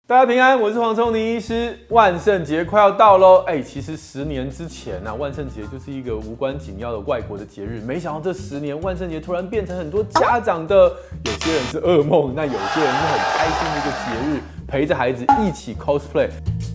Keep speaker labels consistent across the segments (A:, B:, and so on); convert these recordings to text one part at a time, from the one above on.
A: 大家平安，我是黄聪宁医师。万圣节快要到喽，其实10年之前啊，万圣节就是一个无关紧要的外国的节日。没想到这10年，万圣节突然变成很多家长的，有些人是噩梦，那有些人是很开心的一个节日，陪着孩子一起 cosplay。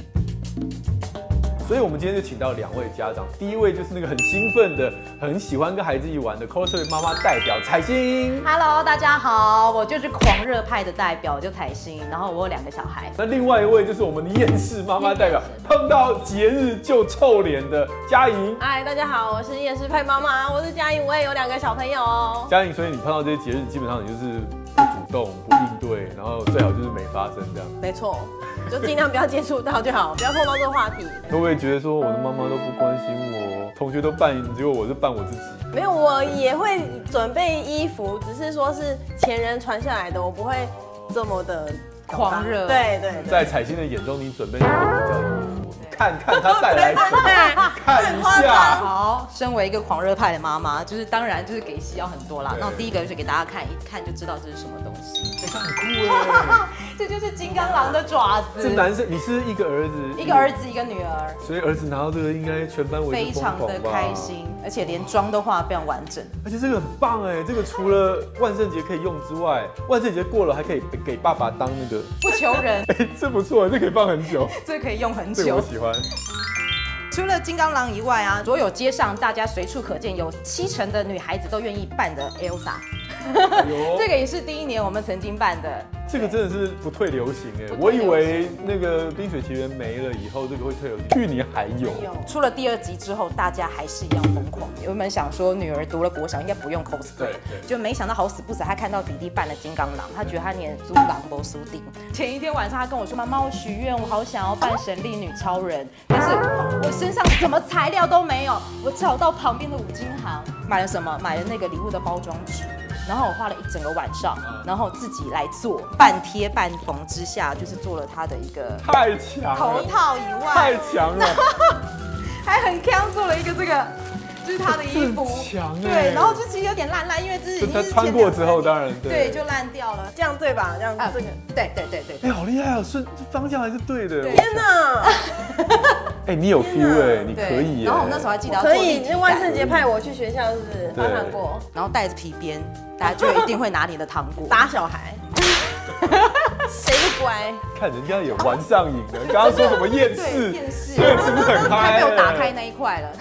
A: 所以，我们今天就请到2位家长。第一位就是那个很兴奋的、很喜欢跟孩子一起玩的 cosplay 妈妈代表彩欣。
B: Hello， 大家好，我就是狂热派的代表，就彩欣。然后我有2个小孩。
A: 那另外一位就是我们的厌世妈妈代表，碰到节日就臭脸的佳莹。
C: 嗨，大家好，我是厌世派妈妈，我是佳莹，我也有2个小朋友哦。
A: 佳莹，所以你碰到这些节日，基本上你就是不主动、不应对，然后最好就是没发生这样。
C: 没错。就尽量不要接触到就好，不要碰到这个话题。
A: 会不会觉得说我的妈妈都不关心我，同学都扮，结果我是扮我自己？
C: 没有，我也会准备衣服，只是说是前人传下来的，我不会这么的
B: 狂热。
C: 对，
A: 在彩欣的眼中，你准备的都不叫衣服，看看她带来什么，看一下。
B: 好，身为一个狂热派的妈妈，就是当然就是给戏要很多啦。那第一个就是给大家看，一看就知道这是什么东西。
A: 这很酷哎！
B: 这就是金刚狼的爪子。
A: 这男生，你是一个儿子，
B: 一个儿子，一个女儿，
A: 所以儿子拿到这个应该全班为之疯狂吧？
B: 非常的开心，而且连妆都化得非常完整。
A: 而且这个很棒哎，这个除了万圣节可以用之外，万圣节过了还可以给爸爸当那个
B: 不求人。
A: 这不错，这可以放很久，
B: 这可以用很久，
A: 这个我喜欢。
B: 除了金刚狼以外啊，所有街上大家随处可见，有70%的女孩子都愿意扮的 Elsa。这个也是第1年我们曾经办的。
A: 这个真的是不退流行哎，我以为那个《冰雪奇缘》没了以后，这个会退流行。去年还有。出
B: 了第2集之后，大家还是一样疯狂。原本想说女儿读了国小应该不用 cosplay， 就没想到好死不死，她看到弟弟扮了金刚狼，她觉得她连猪狼都输定。前一天晚上，她跟我说：“妈妈，我许愿，我好想要扮神力女超人，但是我身上什么材料都没有。”我找到旁边的五金行，买了什么？买了那个礼物的包装纸。然后我花了一整个晚上，然后自己来做，半贴半缝之下，就是做了他的一个
A: 太强了
B: 头套以外，
A: 太强了，
B: 还很强做了一个这个，就是他的衣服，
A: 强
B: 对，然后就其实有点烂，因为这是
A: 他穿过之后，当然
B: 对就烂掉了，
C: 这样对吧？这样这个
B: 对，
A: 好厉害哦，顺方向还是对的，
C: 天哪！
A: 你有 feel 你可以耶。
B: 然后我们那时候还记得
C: 可以，那万圣节派我去学校是不是发糖果？
B: 然后带着皮鞭，大家就一定会拿你的糖果
C: 打小孩，谁不乖？
A: 看人家也玩上瘾了，刚刚说什么厌世，所以是不是很嗨？
B: 被我打开那一块了。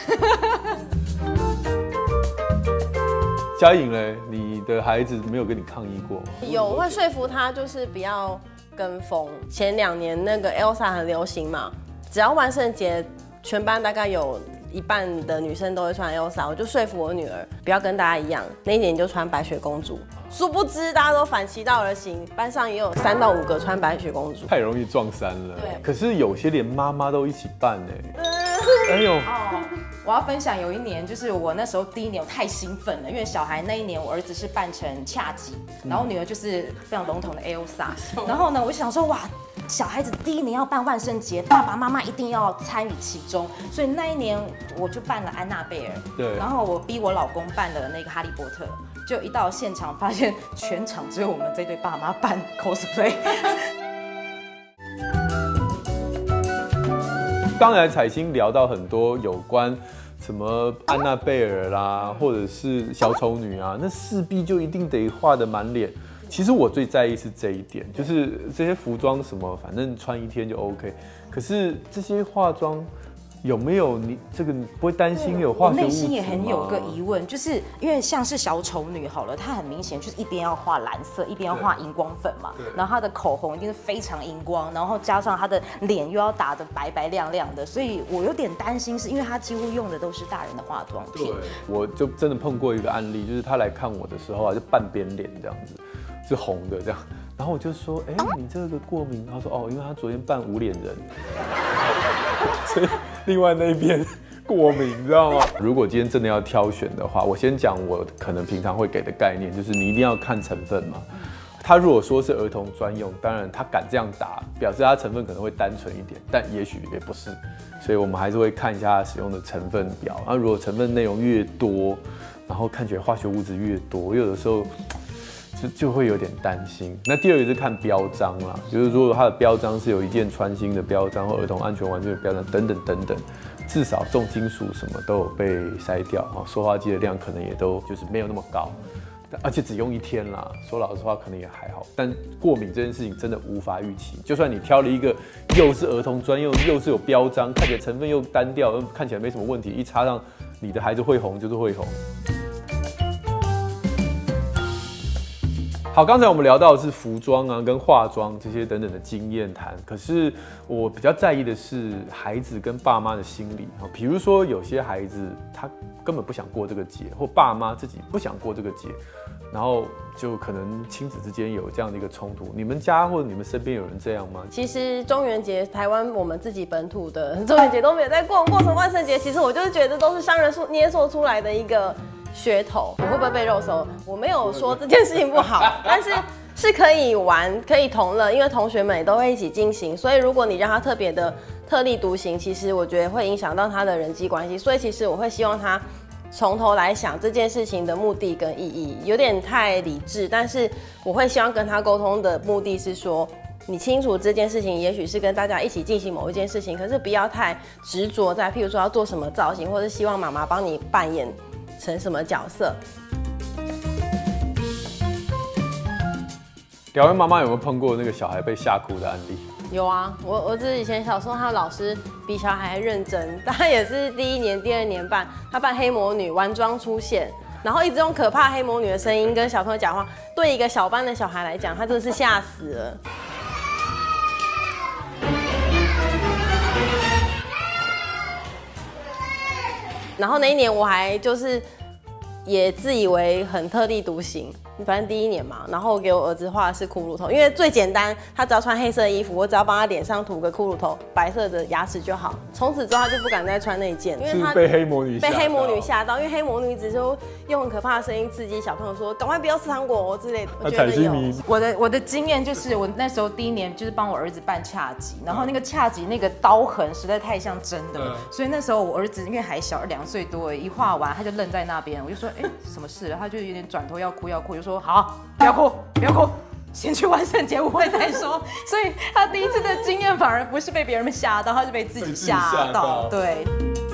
A: 佳颖嘞，你的孩子没有跟你抗议过吗？
C: 有，会说服他就是不要跟风。前2年那个 Elsa 很流行嘛。只要万圣节，全班大概有1半的女生都会穿 Elsa， 我就说服我女儿不要跟大家一样，那一年就穿白雪公主。殊不知大家都反其道而行，班上也有3到5个穿白雪公主，
A: 太容易撞衫了。
B: 对，
A: 可是有些连妈妈都一起扮哎。哎呦！
B: 我要分享有一年，就是我那时候第1年我太兴奋了，因为小孩那一年我儿子是扮成恰吉，然后女儿就是非常笼统的 Elsa。然后呢，我就想说哇，小孩子第1年要办万圣节，爸爸妈妈一定要参与其中，所以那一年我就扮了安娜贝尔。
A: 对。
B: 然后我逼我老公扮了那个哈利波特，就一到现场发现全场只有我们这对爸妈扮 cosplay。
A: 当然，彩欣聊到很多有关什么安娜贝尔啦，或者是小丑女啊，那势必就一定得画得满脸。其实我最在意是这一点，就是这些服装什么，反正穿1天就 OK。可是这些化妆有没有你这个你不会担心有化学物质吗？
B: 我内心也很有个疑问，就是因为像是小丑女好了，她很明显就是一边要画蓝色，一边要画荧光粉嘛，然后她的口红一定是非常荧光，然后加上她的脸又要打得白白亮亮的，所以我有点担心，是因为她几乎用的都是大人的化妆品。
A: 我就真的碰过一个案例，就是她来看我的时候啊，就半边脸这样子，是红的这样。然后我就说，你这个过敏？他说，因为他昨天扮无脸人，所以另外那边过敏，你知道吗？如果今天真的要挑选的话，我先讲我可能平常会给的概念，就是你一定要看成分嘛。他如果说是儿童专用，当然他敢这样打，表示它成分可能会单纯一点，但也许也不是，所以我们还是会看一下它使用的成分表。如果成分内容越多，然后看起来化学物质越多，有的时候就会有点担心。那第二个是看标章啦，就是如果它的标章是有一键穿心的标章或儿童安全玩具的标章等等等等，至少重金属什么都有被筛掉，塑化剂的量可能也都就是没有那么高。而且只用1天啦，说老实话可能也还好。但过敏这件事情真的无法预期，就算你挑了一个又是儿童专用，又是有标章，看起来成分又单调，看起来没什么问题，一插上你的孩子会红就是会红。好，刚才我们聊到的是服装啊跟化妆这些等等的经验谈，可是我比较在意的是孩子跟爸妈的心理。比如说有些孩子他根本不想过这个节，或爸妈自己不想过这个节，然后就可能亲子之间有这样的一个冲突。你们家或者你们身边有人这样吗？
C: 其实中元节台湾我们自己本土的中元节都没有在过成万圣节，其实我就是觉得都是商人捏塑出来的一个噱头。我会不会被肉搜？我没有说这件事情不好，但是是可以玩，可以同乐，因为同学们也都会一起进行。所以如果你让他特别的特立独行，其实我觉得会影响到他的人际关系。所以其实我会希望他从头来想这件事情的目的跟意义，有点太理智，但是我会希望跟他沟通的目的是说，你清楚这件事情也许是跟大家一起进行某一件事情，可是不要太执着在譬如说要做什么造型，或者希望妈妈帮你扮演成什么角色。
A: 两位妈妈有没有碰过那个小孩被吓哭的案例？
C: 有啊，我儿子以前小时候，他的老师比小孩还认真，他也是第1年、第2年半，他扮黑魔女，完妆出现，然后一直用可怕黑魔女的声音跟小朋友讲话。对一个小班的小孩来讲，他真的是吓死了。然后那一年我还就是也自以为很特立独行。反正第1年嘛，然后给我儿子画的是骷髅头，因为最简单，他只要穿黑色的衣服，我只要帮他脸上涂个骷髅头，白色的牙齿就好。从此之后他就不敢再穿那一件，因为他
A: 被黑魔女
C: 吓到，因为黑魔女一直就用很可怕的声音刺激小朋友说，赶快不要吃糖果之类的。
A: 他踩心迷。
B: 我的经验就是，我那时候第1年就是帮我儿子办恰吉，然后那个恰吉那个刀痕实在太像真的，所以那时候我儿子因为还小，2岁多而已，一画完他就愣在那边，我就说，什么事了？他就有点转头要哭，我就说好，不要哭，先去万圣节舞会再说。所以他第一次的经验反而不是被别人吓到，他是被自己吓到。对。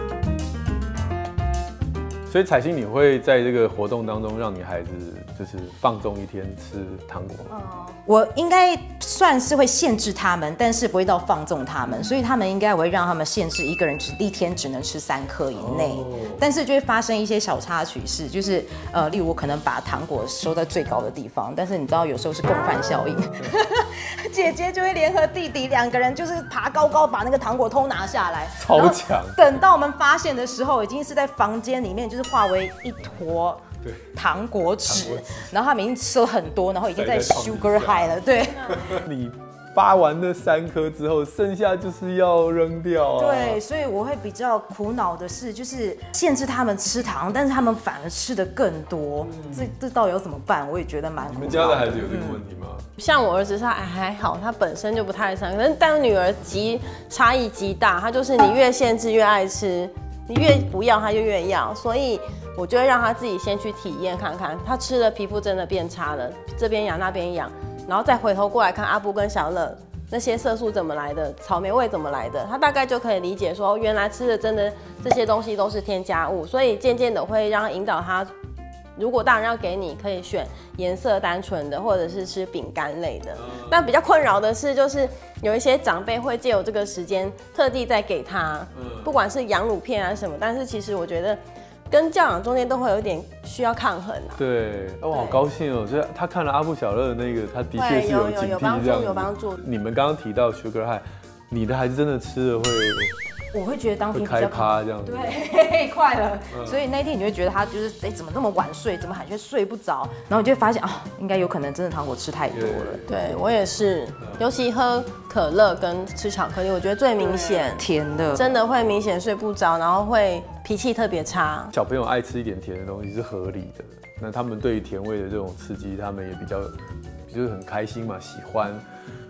A: 所以彩欣，你会在这个活动当中让你孩子就是放纵1天吃糖果吗？
B: 我应该算是会限制他们，但是不会到放纵他们，所以他们应该我会让他们限制1个人1天只能吃3颗以内。但是就会发生一些小插曲是，就是例如我可能把糖果收在最高的地方，但是你知道有时候是共犯效应，姐姐就会联合弟弟2个人就是爬高把那个糖果偷拿下来，
A: 超强。
B: 等到我们发现的时候，已经是在房间里面就是化为一坨糖果纸，然后他们已经吃了很多，然后已经在 sugar high 了。对，
A: 你发完那3颗之后，剩下就是要扔掉啊。
B: 对，所以我会比较苦恼的是，就是限制他们吃糖，但是他们反而吃的更多。这到底要怎么办？我也觉得蛮苦恼的。
A: 你们家的孩子有这个问题吗？
C: 像我儿子他还好，他本身就不太伤，但女儿差异极大，他就是你越限制越爱吃，你越不要他就越要，所以我就会让他自己先去体验看看，他吃了皮肤真的变差了，这边痒那边痒，然后再回头过来看阿布跟小乐那些色素怎么来的，草莓味怎么来的，他大概就可以理解说，原来吃的真的这些东西都是添加物，所以渐渐的会让他引导他，如果大人要给你，可以选颜色单纯的，或者是吃饼干类的。但比较困扰的是，就是有一些长辈会借由这个时间特地再给他，不管是羊乳片啊什么，但是其实我觉得跟教养中间都会有点需要抗衡啊。
A: 对，我好高兴哦！就是他看了阿布小乐的那个，他的确是有警惕这样子。
C: 有帮助。
A: 你们刚刚提到 sugar high， 你的孩子真的吃了会？
B: 我会觉得当天比较
A: 开趴这样子，
B: 对，快了。所以那天你会觉得他就是怎么那么晚睡，怎么还却睡不着，然后你就会发现应该有可能真的糖果吃太多了。
C: 对我也是，尤其喝可乐跟吃巧克力，我觉得最明显，
B: 甜的
C: 真的会明显睡不着，然后会脾气特别差。
A: 小朋友爱吃一点甜的东西是合理的，那他们对于甜味的这种刺激，他们也比较就是很开心嘛，喜欢。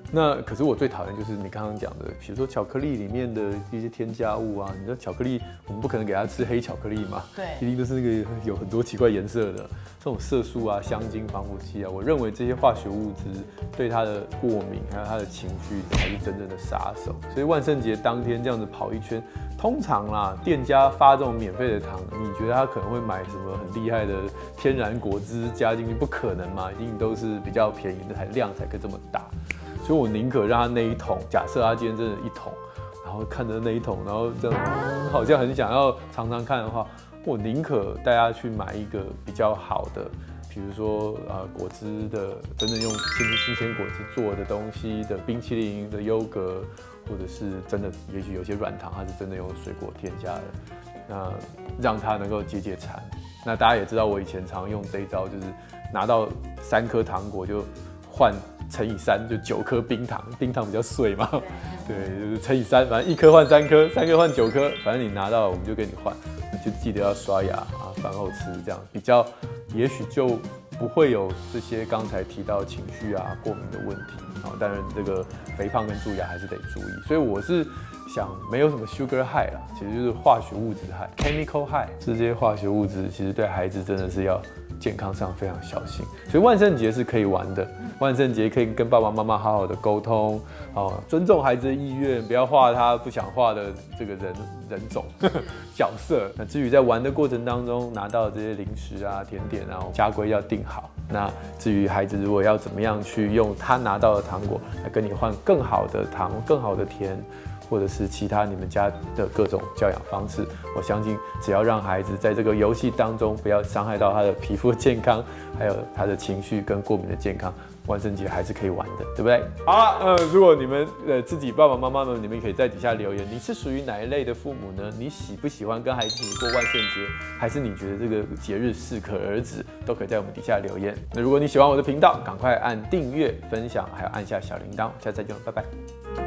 A: 那可是我最讨厌就是你刚刚讲的，比如说巧克力里面的一些添加物啊，你知道巧克力我们不可能给他吃黑巧克力嘛，
C: 对，
A: 一定都是那个有很多奇怪颜色的这种色素啊、香精、防腐剂啊。我认为这些化学物质对他的过敏还有他的情绪才是真正的杀手。所以万圣节当天这样子跑一圈，通常啦，店家发这种免费的糖，你觉得他可能会买什么很厉害的天然果汁加进去？不可能嘛，一定都是比较便宜的，量才可以这么大。所以我宁可让他那一桶，假设他今天真的一桶，然后看着那一桶，然后这样好像很想要常常看的话，我宁可带他去买一个比较好的，比如说果汁的，真正用新鲜果汁做的东西的冰淇淋的优格，或者是真的，也许有些软糖它是真的用水果添加的，那让他能够解解馋。那大家也知道，我以前常用这一招，就是拿到3颗糖果就换乘以3，就9颗冰糖，冰糖比较碎嘛，对，就是乘以3，反正1颗换3颗，3颗换9颗，反正你拿到了我们就给你换，你就记得要刷牙啊，饭后吃，这样比较，也许就不会有这些刚才提到情绪啊、过敏的问题啊。当然，这个肥胖跟蛀牙还是得注意。所以我是想，没有什么 sugar high 啦，其实就是化学物质 high，chemical high。这些化学物质其实对孩子真的是要健康上非常小心。所以万圣节是可以玩的，万圣节可以跟爸爸妈妈好好的沟通，尊重孩子的意愿，不要画他不想画的这个人种角色。那至于在玩的过程当中拿到的这些零食啊、甜点啊，家规要定好。那至于孩子如果要怎么样去用他拿到的糖果来跟你换更好的糖、更好的甜，或者是其他你们家的各种教养方式，我相信只要让孩子在这个游戏当中不要伤害到他的皮肤健康，还有他的情绪跟过敏的健康，万圣节还是可以玩的，对不对？好了，如果你们自己爸爸妈妈们，你们可以在底下留言，你是属于哪一类的父母呢？你喜不喜欢跟孩子一起过万圣节，还是你觉得这个节日适可而止？都可以在我们底下留言。那如果你喜欢我的频道，赶快按订阅、分享，还有按下小铃铛。下次再见，拜拜。